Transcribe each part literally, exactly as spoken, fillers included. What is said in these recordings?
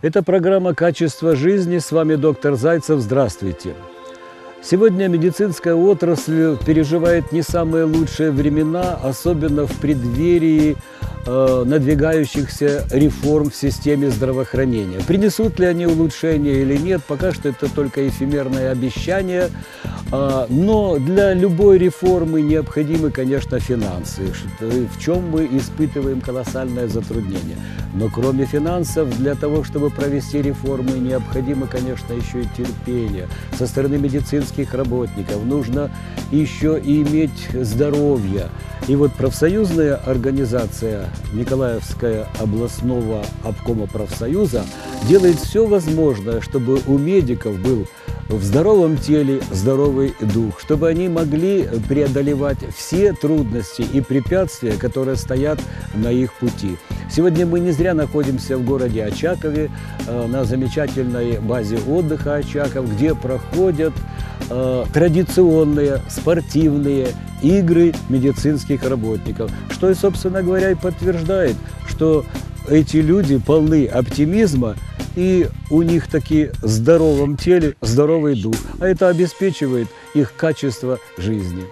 Это программа «Качество жизни». С вами доктор Зайцев. Здравствуйте. Сегодня медицинская отрасль переживает не самые лучшие времена, особенно в преддверии э, надвигающихся реформ в системе здравоохранения. Принесут ли они улучшения или нет, пока что это только эфемерное обещание. Э, но для любой реформы необходимы, конечно, финансы, в чем мы испытываем колоссальное затруднение. Но кроме финансов, для того, чтобы провести реформы, необходимо, конечно, еще и терпение со стороны медицинских работников. Нужно еще и иметь здоровье. И вот профсоюзная организация Николаевская областного обкома профсоюза делает все возможное, чтобы у медиков был в здоровом теле здоровый дух, чтобы они могли преодолевать все трудности и препятствия, которые стоят на их пути. Сегодня мы не зря находимся в городе Очакове, на замечательной базе отдыха Очаков, где проходят традиционные спортивные игры медицинских работников, что и, собственно говоря, и подтверждает, что эти люди полны оптимизма, и у них таки в здоровом теле здоровый дух, а это обеспечивает их качество жизни.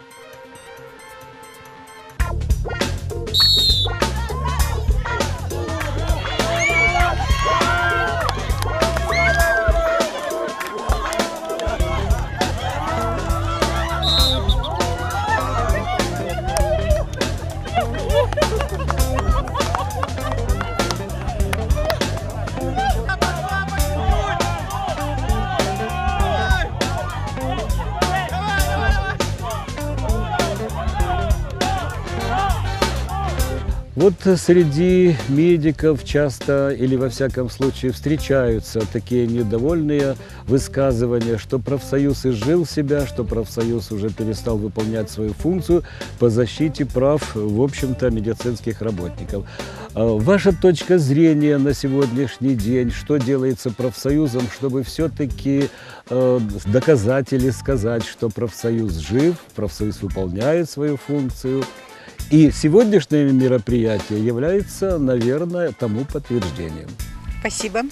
Вот среди медиков часто или во всяком случае встречаются такие недовольные высказывания, что профсоюз изжил себя, что профсоюз уже перестал выполнять свою функцию по защите прав, в общем-то, медицинских работников. Ваша точка зрения на сегодняшний день, что делается профсоюзом, чтобы все-таки э, доказать или сказать, что профсоюз жив, профсоюз выполняет свою функцию? И сегодняшнее мероприятие является, наверное, тому подтверждением. Спасибо.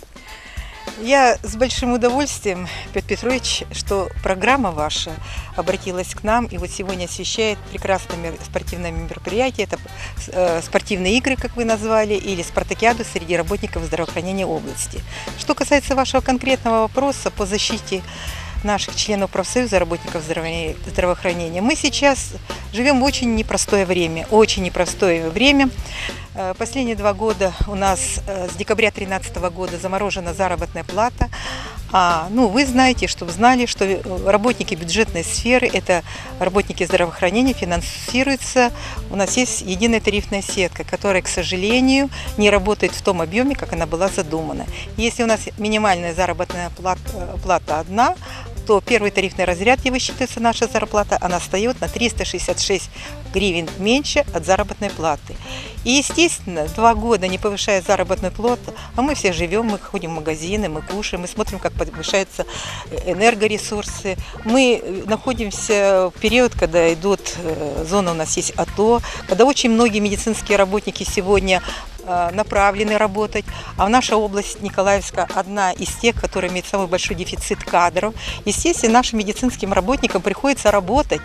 Я с большим удовольствием, Петр Петрович, что программа ваша обратилась к нам и вот сегодня освещает прекрасное спортивное мероприятие. Это спортивные игры, как вы назвали, или спартакиаду среди работников здравоохранения области. Что касается вашего конкретного вопроса по защите наших членов профсоюза, работников здравоохранения. Мы сейчас живем в очень непростое время, очень непростое время. Последние два года у нас с декабря две тысячи тринадцатого года заморожена заработная плата. А, ну, вы знаете, чтобы знали, что работники бюджетной сферы, это работники здравоохранения, финансируются. У нас есть единая тарифная сетка, которая, к сожалению, не работает в том объеме, как она была задумана. Если у нас минимальная заработная плата, плата одна, то первый тарифный разряд, где высчитывается наша зарплата, она встает на триста шестьдесят шесть гривен меньше от заработной платы. И, естественно, два года не повышая заработную плату, а мы все живем, мы ходим в магазины, мы кушаем, мы смотрим, как повышаются энергоресурсы. Мы находимся в период, когда идут, зона у нас есть АТО, когда очень многие медицинские работники сегодня направлены работать, а наша область Николаевская одна из тех, которая имеет самый большой дефицит кадров. Естественно, нашим медицинским работникам приходится работать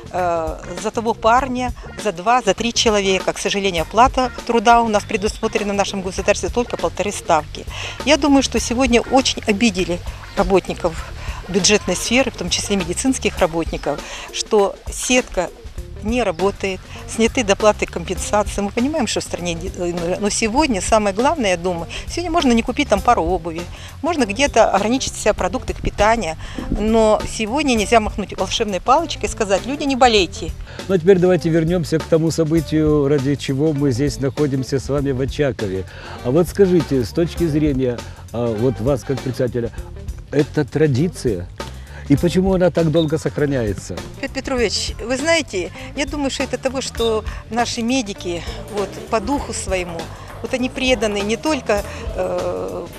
э, за того парня, за два, за три человека. К сожалению, оплата труда у нас предусмотрена в нашем государстве только полторы ставки. Я думаю, что сегодня очень обидели работников бюджетной сферы, в том числе медицинских работников, что сетка не работает, сняты доплаты компенсации. Мы понимаем, что в стране, но сегодня самое главное, я думаю, сегодня можно не купить там пару обуви, можно где-то ограничить себя продукты питания, но сегодня нельзя махнуть волшебной палочкой и сказать: люди, не болейте. Ну а теперь давайте вернемся к тому событию, ради чего мы здесь находимся с вами в Очакове. А вот скажите, с точки зрения вот вас как председателя, это традиция? И почему она так долго сохраняется? Петр Петрович, вы знаете, я думаю, что это того, что наши медики вот, по духу своему, вот они преданы не только э,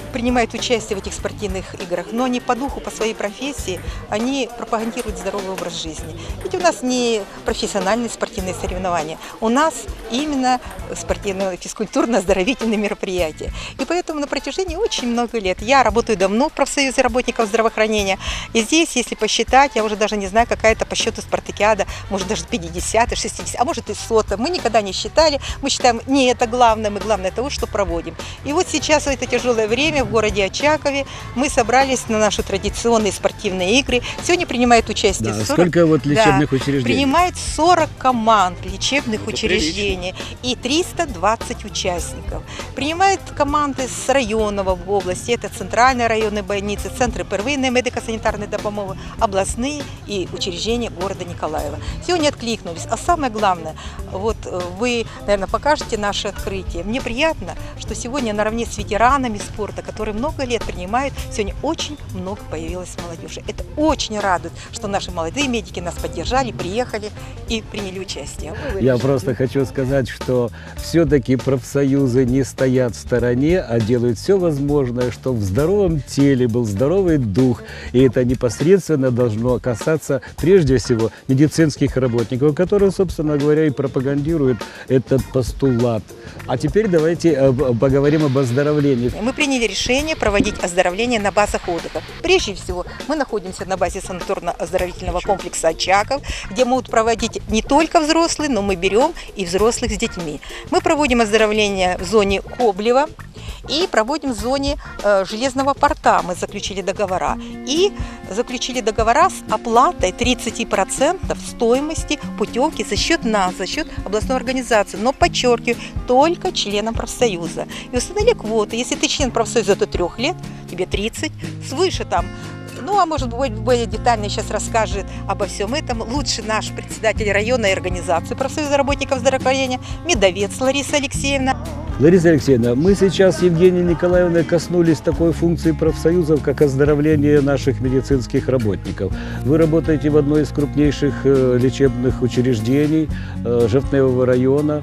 принимают участие в этих спортивных играх, но они по духу, по своей профессии, они пропагандируют здоровый образ жизни. Ведь у нас не профессиональные спортивные соревнования, у нас именно спортивные, физкультурно-оздоровительные мероприятия. И поэтому на протяжении очень много лет, я работаю давно в профсоюзе работников здравоохранения, и здесь, если посчитать, я уже даже не знаю, какая это по счету спартакиада, может даже пятидесятая, шестидесятая, а может и сотая. Мы никогда не считали, мы считаем, не это главное, мы главное того, что проводим. И вот сейчас в это тяжелое время в городе Очакове мы собрались на наши традиционные спортивные игры. Сегодня принимает участие Да, сорок, сколько вот лечебных да, учреждений? Принимает сорок команд лечебных Это учреждений и триста двадцать участников. Принимают команды с районов в области, это центральные районные больницы, центры первинной медико-санитарной допомоги, областные и учреждения города Николаева. Сегодня откликнулись. А самое главное, вот вы, наверное, покажете наше открытие. Мне приятно, что сегодня наравне с ветеранами спорта, которые много лет принимают, сегодня очень много появилось молодежи. Это очень радует, что наши молодые медики нас поддержали, приехали и приняли участие. Я просто хочу сказать, что все-таки профсоюзы не стоят в стороне, а делают все возможное, чтобы в здоровом теле был здоровый дух. И это непосредственно должно касаться прежде всего медицинских работников, которые, собственно говоря, и пропагандируют этот постулат. А теперь давайте поговорим об оздоровлении. Мы приняли решение проводить оздоровление на базах отдыха. Прежде всего, мы находимся на базе санаторно-оздоровительного комплекса «Очаков», где могут проводить не только взрослые, но мы берем и взрослых с детьми. Мы проводим оздоровление в зоне Коблева и проводим в зоне э, Железного порта. Мы заключили договора. И заключили договора с оплатой тридцати процентов стоимости путевки за счет нас, за счет областной организации. Но, подчеркиваю, только членам профсоюза. И установили квоты. Если ты член профсоюза до трех лет, тебе тридцать, свыше там. Ну, а может быть, более детально сейчас расскажет обо всем этом лучше наш председатель районной организации профсоюза работников здравоохранения Медовец Лариса Алексеевна. Лариса Алексеевна, мы сейчас с Евгенией Николаевной коснулись такой функции профсоюзов, как оздоровление наших медицинских работников. Вы работаете в одной из крупнейших э, лечебных учреждений э, Жовтневого района.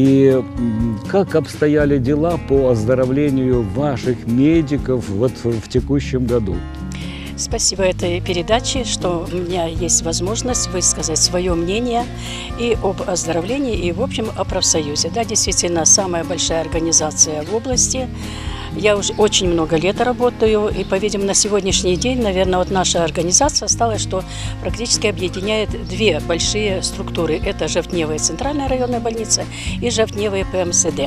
И как обстояли дела по оздоровлению ваших медиков вот в текущем году? Спасибо этой передаче, что у меня есть возможность высказать свое мнение и об оздоровлении, и, в общем, о профсоюзе. Да, действительно, самая большая организация в области. Я уже очень много лет работаю, и, по-видимому, на сегодняшний день, наверное, вот наша организация осталась, что практически объединяет две большие структуры. Это Жовтневая центральная районная больница и Жовтневая ПМСД.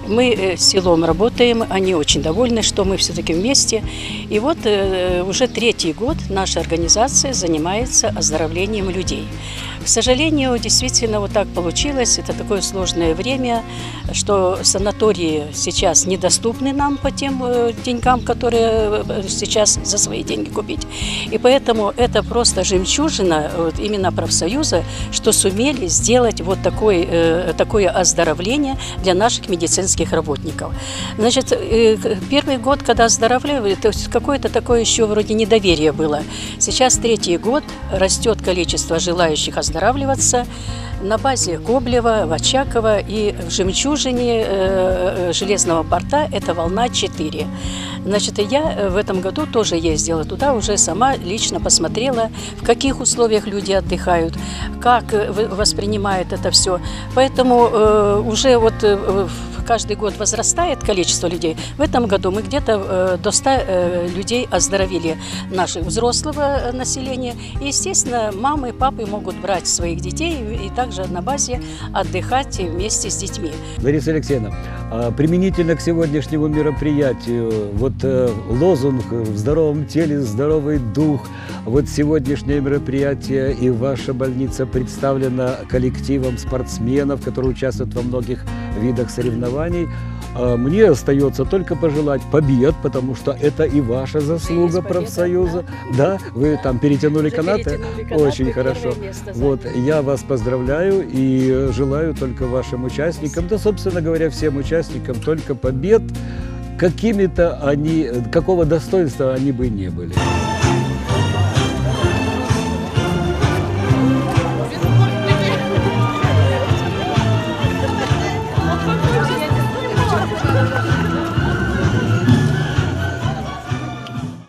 Мы с селом работаем, они очень довольны, что мы все-таки вместе. И вот уже третий год наша организация занимается оздоровлением людей. К сожалению, действительно вот так получилось. Это такое сложное время, что санатории сейчас недоступны нам по тем деньгам, которые сейчас за свои деньги купить. И поэтому это просто жемчужина вот, именно профсоюза, что сумели сделать вот такой, такое оздоровление для наших медицинских работников. Значит, первый год, когда оздоровляли, то есть какое-то такое еще вроде недоверие было. Сейчас третий год, растет количество желающих оздоровляться. Оздоравливаться на базе Коблева, в Очаково и в жемчужине э, Железного порта это волна четыре. Значит, я в этом году тоже ездила туда, уже сама лично посмотрела, в каких условиях люди отдыхают, как воспринимают это все. Поэтому э, уже вот э, каждый год возрастает количество людей. В этом году мы где-то э, до ста э, людей оздоровили нашего взрослого населения. И, естественно, мамы, папы могут брать своих детей и также на базе отдыхать вместе с детьми. Лариса Алексеевна, применительно к сегодняшнему мероприятию, вот лозунг «В здоровом теле здоровый дух», вот сегодняшнее мероприятие и ваша больница представлена коллективом спортсменов, которые участвуют во многих видах соревнований. Мне остается только пожелать побед, потому что это и ваша заслуга профсоюза. Да, вы там перетянули канаты. Очень хорошо. Вот, я вас поздравляю и желаю только вашим участникам, да, собственно говоря, всем участникам только побед, какими-то они, какого достоинства они бы не были.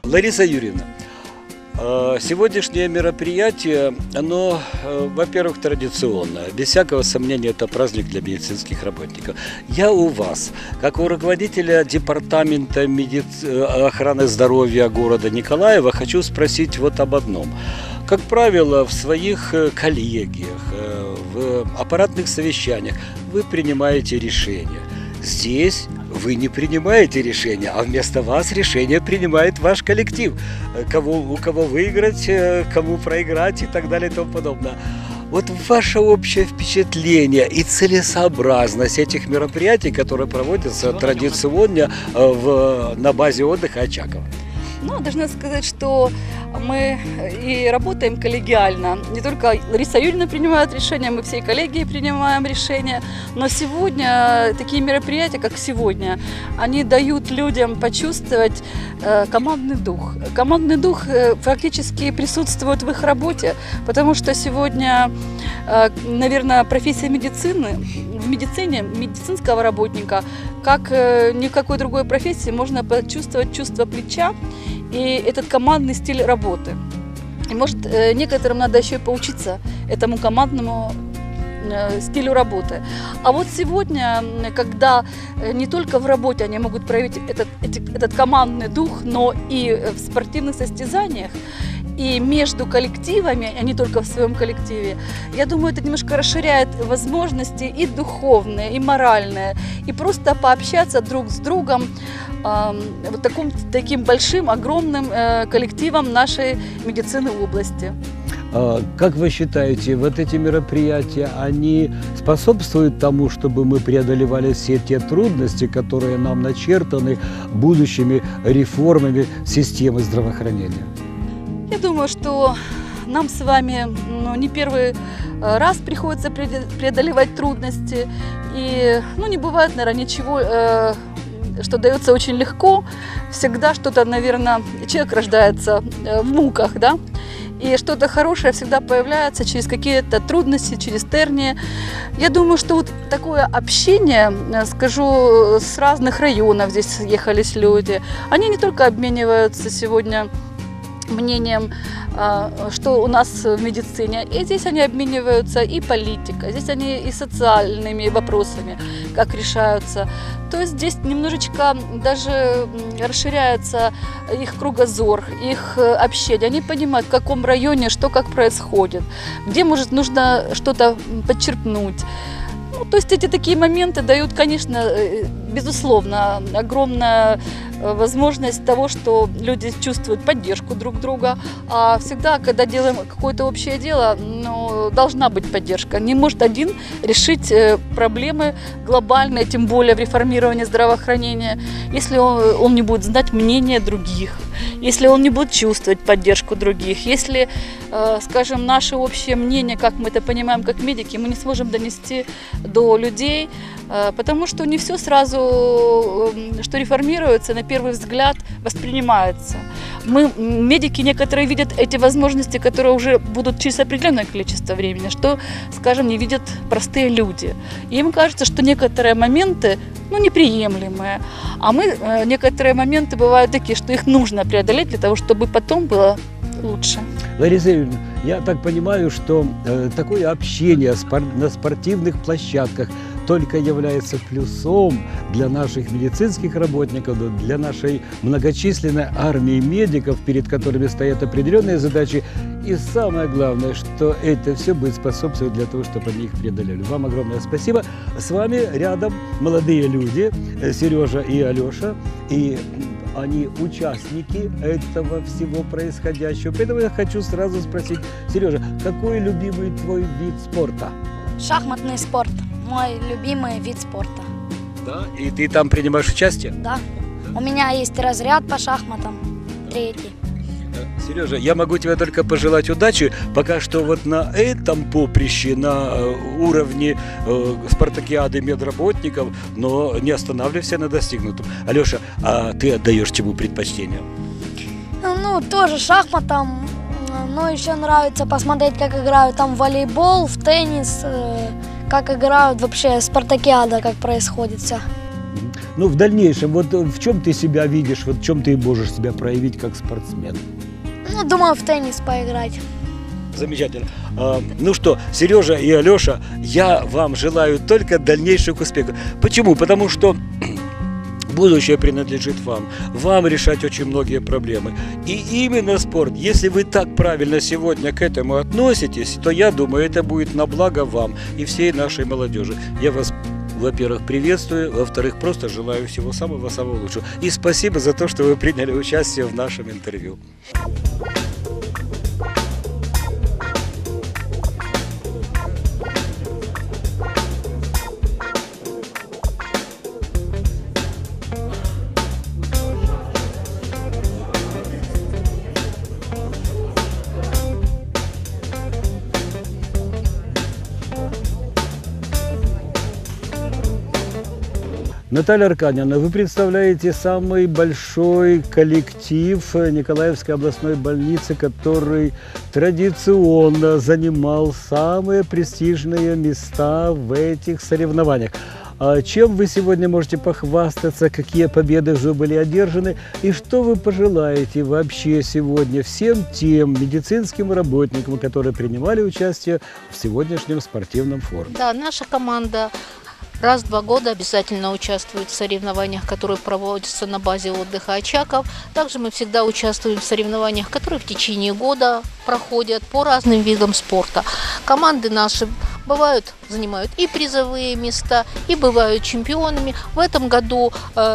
Лариса Юрьевна, сегодняшнее мероприятие, оно, во-первых, традиционное. Без всякого сомнения, это праздник для медицинских работников. Я у вас, как у руководителя департамента медиц... охраны здоровья города Николаева, хочу спросить вот об одном. Как правило, в своих коллегиях, в аппаратных совещаниях вы принимаете решения. Здесь вы не принимаете решения, а вместо вас решение принимает ваш коллектив. Кого, у кого выиграть, кому проиграть и так далее и тому подобное. Вот ваше общее впечатление и целесообразность этих мероприятий, которые проводятся традиционно в, на базе отдыха Очакова. Ну, должна сказать, что мы и работаем коллегиально. Не только Лариса Юрьевна принимает решения, мы всей коллегией принимаем решения. Но сегодня такие мероприятия, как сегодня, они дают людям почувствовать э, командный дух. Командный дух э, фактически присутствует в их работе, потому что сегодня, э, наверное, профессия медицины, в медицине, медицинского работника, как э, ни в какой другой профессии, можно почувствовать чувство плеча и этот командный стиль работы. И, может, некоторым надо еще и поучиться этому командному стилю работы. А вот сегодня, когда не только в работе они могут проявить этот, этот командный дух, но и в спортивных состязаниях, и между коллективами, а не только в своем коллективе, я думаю, это немножко расширяет возможности и духовные, и моральные, и просто пообщаться друг с другом, э, вот таким, таким большим, огромным э, коллективом нашей медицины в области. Как вы считаете, вот эти мероприятия, они способствуют тому, чтобы мы преодолевали все те трудности, которые нам начертаны будущими реформами системы здравоохранения? Я думаю, что нам с вами ну, не первый раз приходится преодолевать трудности. И ну, не бывает, наверное, ничего, э, что дается очень легко. Всегда что-то, наверное, человек рождается в муках, да? И что-то хорошее всегда появляется через какие-то трудности, через тернии. Я думаю, что вот такое общение, скажу, с разных районов здесь съехались люди. Они не только обмениваются сегодня мнением, что у нас в медицине, и здесь они обмениваются и политикой, здесь они и социальными вопросами, как решаются. То есть здесь немножечко даже расширяется их кругозор, их общение. Они понимают, в каком районе что как происходит, где, может, нужно что-то подчеркнуть. Ну, то есть эти такие моменты дают, конечно, безусловно, огромную возможность того, что люди чувствуют поддержку друг друга. А всегда, когда делаем какое-то общее дело, ну, должна быть поддержка. Не может один решить проблемы глобальные, тем более в реформировании здравоохранения, если он, он не будет знать мнение других, если он не будет чувствовать поддержку других, если, скажем, наше общее мнение, как мы это понимаем как медики, мы не сможем донести до людей, потому что не все сразу, что реформируется, на первый взгляд воспринимается. Мы, медики, некоторые видят эти возможности, которые уже будут через определенное количество времени, что, скажем, не видят простые люди. И им кажется, что некоторые моменты, ну, неприемлемые, а мы, некоторые моменты бывают такие, что их нужно преодолеть для того, чтобы потом было лучше. Лариса Юрьевна, я так понимаю, что э, такое общение спор на спортивных площадках только является плюсом для наших медицинских работников, для нашей многочисленной армии медиков, перед которыми стоят определенные задачи. И самое главное, что это все будет способствовать для того, чтобы они их преодолели. Вам огромное спасибо. С вами рядом молодые люди, Сережа и Алеша, и они участники этого всего происходящего. Поэтому я хочу сразу спросить, Сережа, какой любимый твой вид спорта? Шахматный спорт. Мой любимый вид спорта. Да? И ты там принимаешь участие? Да. У меня есть разряд по шахматам, третий. Сережа, я могу тебе только пожелать удачи, пока что вот на этом поприще, на уровне э, спартакиады медработников, но не останавливайся на достигнутом. Алеша, а ты отдаешь чему предпочтение? Ну, тоже шахматам, но еще нравится посмотреть, как играют там в волейбол, в теннис, э, как играют вообще спартакиада, как происходит все. Ну, в дальнейшем, вот в чем ты себя видишь, вот в чем ты можешь себя проявить как спортсмен? Ну, думаю, в теннис поиграть. Замечательно. А, ну что, Сережа и Алеша, я вам желаю только дальнейших успехов. Почему? Потому что будущее принадлежит вам. Вам решать очень многие проблемы. И именно спорт, если вы так правильно сегодня к этому относитесь, то я думаю, это будет на благо вам и всей нашей молодежи. Я вас, во-первых, приветствую, во-вторых, просто желаю всего самого-самого лучшего. И спасибо за то, что вы приняли участие в нашем интервью. Наталья Аркадьевна, вы представляете самый большой коллектив Николаевской областной больницы, который традиционно занимал самые престижные места в этих соревнованиях. А чем вы сегодня можете похвастаться, какие победы уже были одержаны, и что вы пожелаете вообще сегодня всем тем медицинским работникам, которые принимали участие в сегодняшнем спортивном форуме? Да, наша команда раз в два года обязательно участвует в соревнованиях, которые проводятся на базе отдыха «Очаков». Также мы всегда участвуем в соревнованиях, которые в течение года проходят по разным видам спорта. Команды наши бывают, занимают и призовые места, и бывают чемпионами. В этом году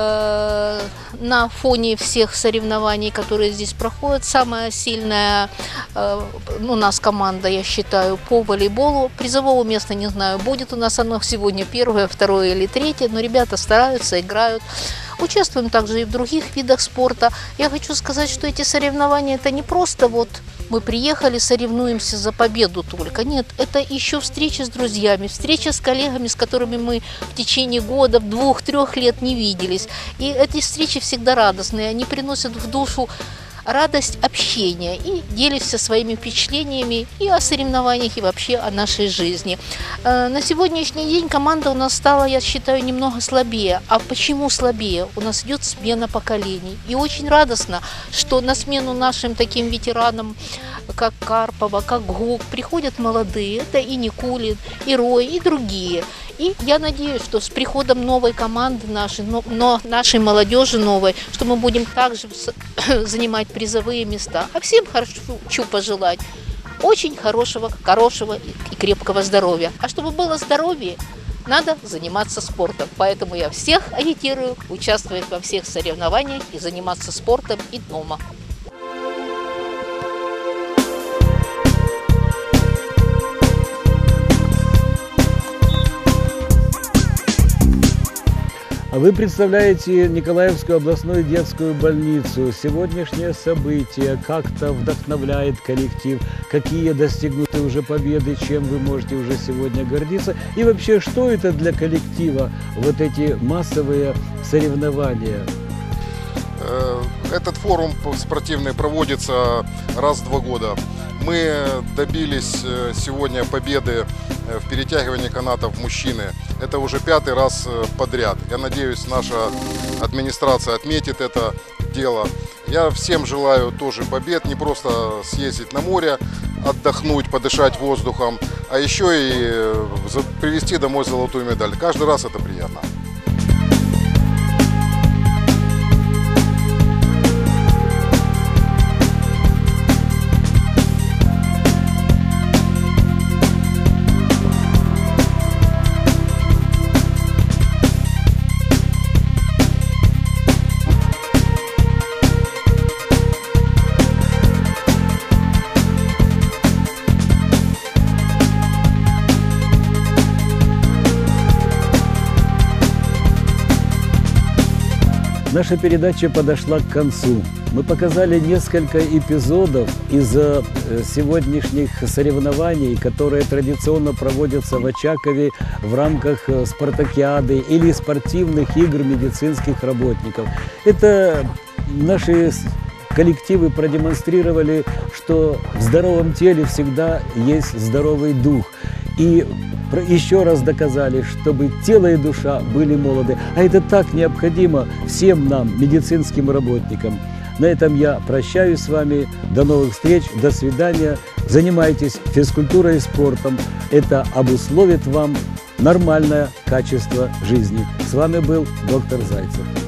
э, на фоне всех соревнований, которые здесь проходят, самая сильная э, у нас команда, я считаю, по волейболу. Призового места не знаю, будет у нас оно сегодня первое, второе или третье, но ребята стараются, играют. Участвуем также и в других видах спорта. Я хочу сказать, что эти соревнования – это не просто вот мы приехали, соревнуемся за победу только. Нет, это еще встреча с друзьями, встреча с коллегами, с которыми мы в течение года, двух-трех лет не виделись. И эти встречи всегда радостные, они приносят в душу радость общения и делишься своими впечатлениями и о соревнованиях, и вообще о нашей жизни. На сегодняшний день команда у нас стала, я считаю, немного слабее. А почему слабее? У нас идет смена поколений. И очень радостно, что на смену нашим таким ветеранам, как Карпова, как Гук, приходят молодые. Это и Никулин, и Рой, и другие. И я надеюсь, что с приходом новой команды нашей, но, но нашей молодежи новой, что мы будем также занимать призовые места. А всем хочу пожелать очень хорошего, хорошего и крепкого здоровья. А чтобы было здоровье, надо заниматься спортом. Поэтому я всех агитирую участвовать во всех соревнованиях и заниматься спортом и дома. Вы представляете Николаевскую областную детскую больницу. Сегодняшнее событие как-то вдохновляет коллектив. Какие достигнуты уже победы, чем вы можете уже сегодня гордиться? И вообще, что это для коллектива, вот эти массовые соревнования? Этот форум спортивный проводится раз в два года. Мы добились сегодня победы в перетягивании канатов мужчины. Это уже пятый раз подряд. Я надеюсь, наша администрация отметит это дело. Я всем желаю тоже побед, не просто съездить на море, отдохнуть, подышать воздухом, а еще и привезти домой золотую медаль. Каждый раз это приятно. Наша передача подошла к концу. Мы показали несколько эпизодов из сегодняшних соревнований, которые традиционно проводятся в Очакове в рамках спартакиады или спортивных игр медицинских работников. Это наши коллективы продемонстрировали, что в здоровом теле всегда есть здоровый дух. И еще раз доказали, чтобы тело и душа были молоды. А это так необходимо всем нам, медицинским работникам. На этом я прощаюсь с вами. До новых встреч, до свидания. Занимайтесь физкультурой и спортом. Это обусловит вам нормальное качество жизни. С вами был доктор Зайцев.